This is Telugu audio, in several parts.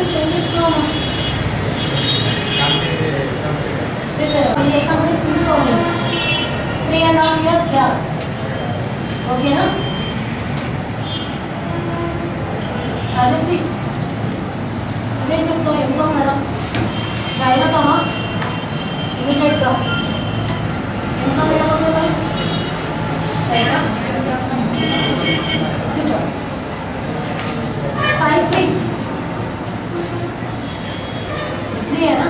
నుంచి ఏం చేస్తున్నాము? ఏ కంపెనీస్ తీసుకోము 3.5 years గ్యాప్. ఓకేనా? రాజశ్రీ నువ్వేం చెప్తావు? ఎంతో కదా జాయిన్ అవుతామా ఇమీడియట్గా? ఎంత వెళ్ళకపోతే మరి సరేనా? సైన్స్ వీక్ ఇదేనా?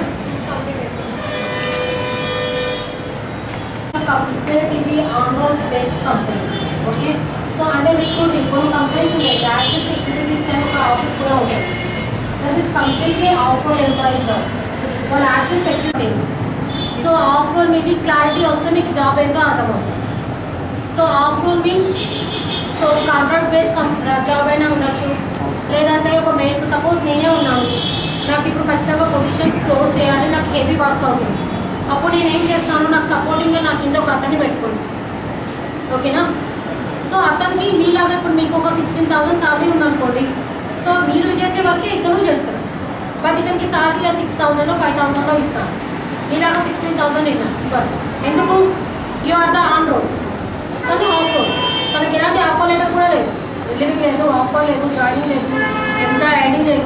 కంప్లీట్ ఇది on road base company. Okay, so అంటే రిక్రూటింగ్ కొన్ని కంపెనీస్ ఉన్నాయి. యాక్సిస్ సెక్యూరిటీస్ అని ఒక ఆఫీస్ కూడా ఉంటుంది. That is completely off road employees job. వాళ్ళు Axis security. So off road మీది క్లారిటీ వస్తే మీకు జాబ్ ఏంటో అర్థమవుతుంది. So off road means so contract base job అయినా ఉండొచ్చు, లేదంటే ఒక మెయిన్ సపోజ్ నేనే ఉన్నాను, నాకు ఇప్పుడు ఖచ్చితంగా పొజిషన్స్ క్లోజ్ చేయాలి, నాకు హెవీ వర్క్ అవుతుంది. అప్పుడు నేను ఏం చేస్తాను, నాకు సపోర్టింగ్గా నా కింద ఒక అతన్ని పెట్టుకోండి. ఓకేనా? సో అతనికి మీలాగా ఇప్పుడు మీకు ఒక 16,000 శాలరీ ఉందనుకోండి. సో మీరు చేసే వర్కే ఇతను చేస్తారు, బట్ ఇతనికి శాలరీ 6,000 5,000 ఇస్తాను. మీలాగా 16,000 ఇవ్వాలి. ఎందుకు? You are the on roads, తను ఆఫ్ రోడ్. తనకి ఎలాంటి ఆఫర్ లెటర్ కూడా లేదు, రిలీవింగ్ లేదు, ఆఫర్ లేదు, జాయినింగ్ లేదు, ఎంప్లాయ్ ఐడి లేదు.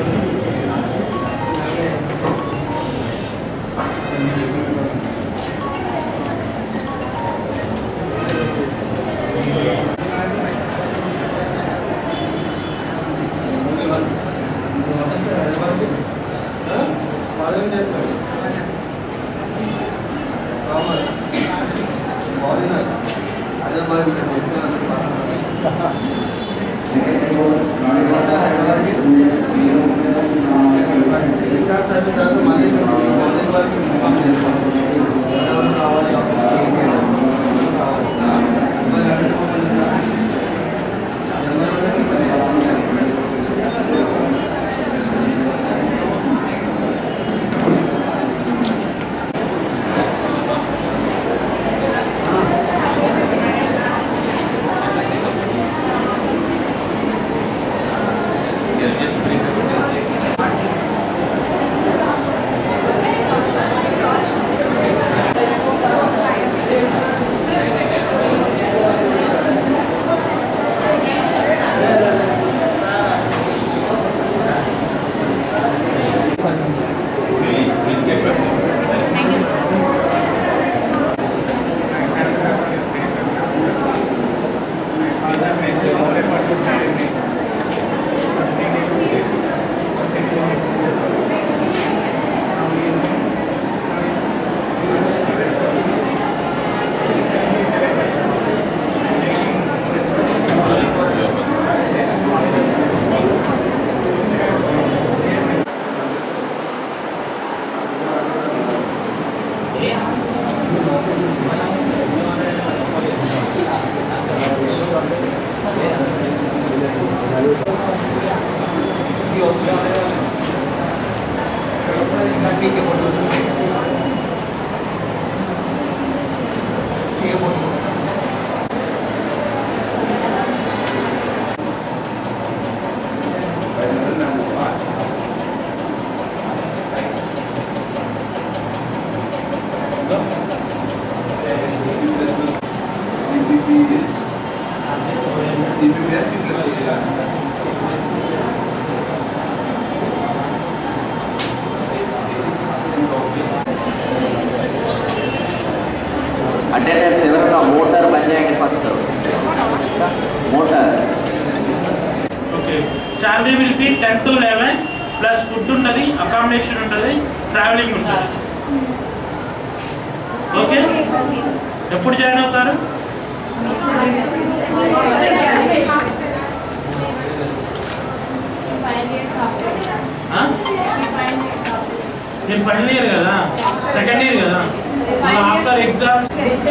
अटेंडेंस ఎవరైనా మోటార్ బంద్ చేయండి first motor okay salary will be 10 to 11 plus food ఉంటది అకామిడేషన్ ఉంటది ట్రావెలింగ్ ఉంటది ఓకే ఎప్పుడు జాయిన్ అవుతారు నేను ఫైనల్ ఇయర్ కదా సెకండ్ ఇయర్ కదా ఆఫ్టర్ ఎగ్జామ్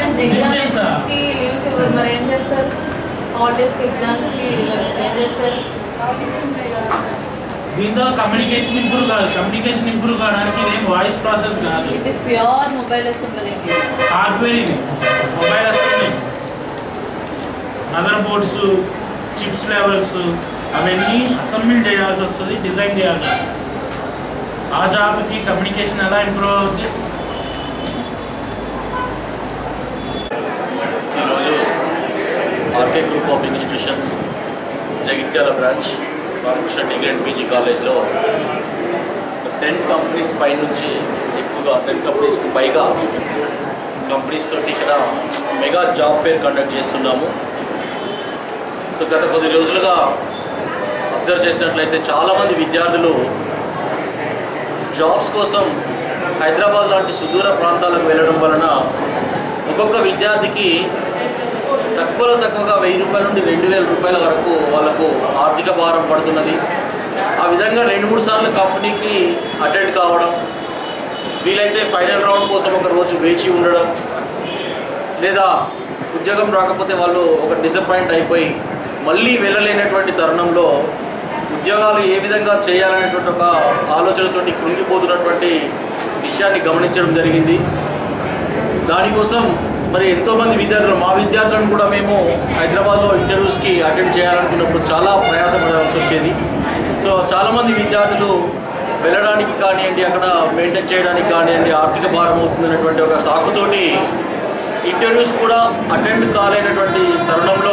మరి ఏం చేస్తారు హాలిడేస్ ఎగ్జామ్స్కి ఏం చేస్తారు దీంతో కమ్యూనికేషన్ ఇంప్రూవ్ కాదు కమ్యూనికేషన్ ఇంప్రూవ్ కావడానికి ఇదేం వాయిస్ ప్రాసెస్ కాదు it is pure mobile assembly hardware ఇది mobile assembly mother boards chips levels అవన్నీ అసెంబ్ల్ చేయాల్సి వస్తుంది, డిజైన్ చేయాలి. ఆ జాబ్కి కమ్యూనికేషన్ ఎలా ఇంప్రూవ్ అవుతుంది? ఈరోజు RK group of institutions Jagtial branch Ramakrishna degree and PG కాలేజ్లో 10 కంపెనీస్ పై నుంచి ఎక్కువగా 10 కంపెనీస్కి పైగా కంపెనీస్ తోటి ఇక్కడ మెగా జాబ్ ఫేర్ కండక్ట్ చేస్తున్నాము. సో గత కొద్ది రోజులుగా అబ్జర్వ్ చేసినట్లయితే చాలామంది విద్యార్థులు జాబ్స్ కోసం హైదరాబాద్ లాంటి సుదూర ప్రాంతాలకు వెళ్ళడం వలన ఒక్కొక్క విద్యార్థికి తక్కువగా 1000 రూపాయల నుండి 2000 రూపాయల వరకు వాళ్ళకు ఆర్థిక భారం పడుతున్నది. ఆ విధంగా 2-3 సార్లు కంపెనీకి అటెండ్ కావడం, వీలైతే ఫైనల్ రౌండ్ కోసం ఒక రోజు వేచి ఉండడం, లేదా ఉద్యోగం రాకపోతే వాళ్ళు ఒక డిసప్పాయింట్ అయిపోయి మళ్ళీ వెళ్ళలేనటువంటి తరుణంలో ఉద్యోగాలు ఏ విధంగా చేయాలనేటువంటి ఒక ఆలోచనతోటి కృంగిపోతున్నటువంటి విషయాన్ని గమనించడం జరిగింది. దానికోసం మరి ఎంతోమంది విద్యార్థులు, మా విద్యార్థులను కూడా మేము హైదరాబాద్లో ఇంటర్వ్యూస్కి అటెండ్ చేయాలనుకున్నప్పుడు చాలా ప్రయాసపడాల్సి వచ్చేది. సో చాలామంది విద్యార్థులు వెళ్ళడానికి కానివ్వండి, అక్కడ మెయింటైన్ చేయడానికి కానివ్వండి ఆర్థిక భారం అవుతుందనేటువంటి ఒక సాకుతోటి ఇంటర్వ్యూస్ కూడా అటెండ్ కాలేనటువంటి తరుణంలో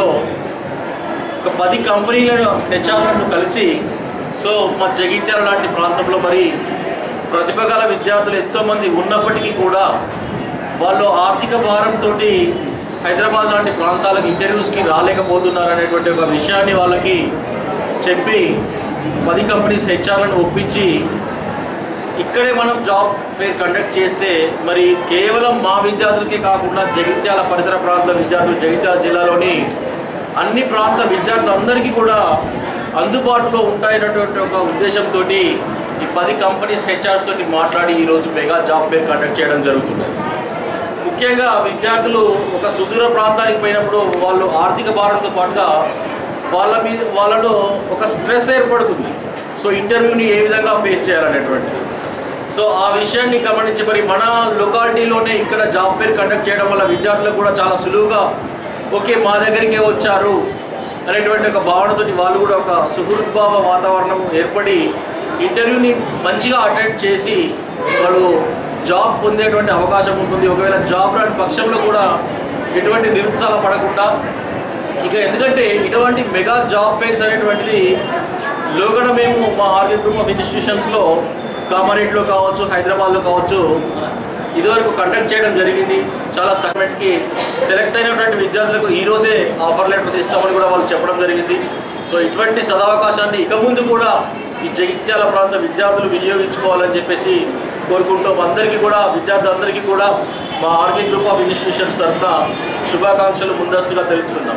ఒక 10 కంపెనీల హెచ్ఆర్లను కలిసి, సో మా జగిత్యాల లాంటి ప్రాంతంలో మరి ప్రతిభ గల విద్యార్థులు ఎంతోమంది ఉన్నప్పటికీ కూడా వాళ్ళు ఆర్థిక భారంతో హైదరాబాద్ లాంటి ప్రాంతాలకు ఇంటర్వ్యూస్కి రాలేకపోతున్నారు అనేటువంటి ఒక విషయాన్ని వాళ్ళకి చెప్పి 10 కంపెనీస్ హెచ్ఆర్లను ఒప్పించి ఇక్కడే మనం జాబ్ ఫేర్ కండక్ట్ చేస్తే మరి కేవలం మా విద్యార్థులకే కాకుండా జగిత్యాల పరిసర ప్రాంత విద్యార్థులు, జగిత్యాల జిల్లాలోని అన్ని ప్రాంత విద్యార్థులందరికీ కూడా అందుబాటులో ఉంటాయనేటువంటి ఒక ఉద్దేశంతో ఈ 10 కంపెనీస్ హెచ్ఆర్స్ తోటి మాట్లాడి ఈరోజు మెగా జాబ్ ఫేర్ కండక్ట్ చేయడం జరుగుతుంది. ముఖ్యంగా విద్యార్థులు ఒక సుదూర ప్రాంతానికి పోయినప్పుడు వాళ్ళు ఆర్థిక భారంతో పాటుగా వాళ్ళలో ఒక స్ట్రెస్ ఏర్పడుతుంది. సో ఇంటర్వ్యూని ఏ విధంగా ఫేస్ చేయాలనేటువంటిది. సో ఆ విషయాన్ని గమనించి మరి మన లొకాలిటీలోనే ఇక్కడ జాబ్ ఫేర్ కండక్ట్ చేయడం వల్ల విద్యార్థులకు కూడా చాలా సులువుగా ఓకే మా దగ్గరికే వచ్చారు అనేటువంటి ఒక భావనతోటి వాళ్ళు కూడా ఒక సుహృద్భావ వాతావరణం ఏర్పడి ఇంటర్వ్యూని మంచిగా అటెండ్ చేసి వాళ్ళు జాబ్ పొందేటువంటి అవకాశం ఉంటుంది. ఒకవేళ జాబ్ రాని పక్షంలో కూడా ఎటువంటి నిరుత్సాహపడకుండా ఇక, ఎందుకంటే ఇటువంటి మెగా జాబ్ ఫేర్స్ అనేటువంటిది లోగడ మేము మా ఆర్కే గ్రూప్ ఆఫ్ ఇన్స్టిట్యూషన్స్లో కామారెడ్డిలో కావచ్చు, హైదరాబాద్లో కావచ్చు ఇదివరకు కండక్ట్ చేయడం జరిగింది. చాలా సెగ్మెంట్కి సెలెక్ట్ అయినటువంటి విద్యార్థులకు ఈరోజే ఆఫర్ లెటర్స్ ఇస్తామని కూడా వాళ్ళు చెప్పడం జరిగింది. సో ఇటువంటి సదవకాశాన్ని ఇక ముందు కూడా ఈ జగిత్యాల ప్రాంత విద్యార్థులు వినియోగించుకోవాలని చెప్పేసి కోరుకుంటూ అందరికీ కూడా విద్యార్థులందరికీ కూడా మా ఆర్కే గ్రూప్ ఆఫ్ ఇన్స్టిట్యూషన్స్ తరఫున శుభాకాంక్షలు ముందస్తుగా తెలుపుతున్నాం.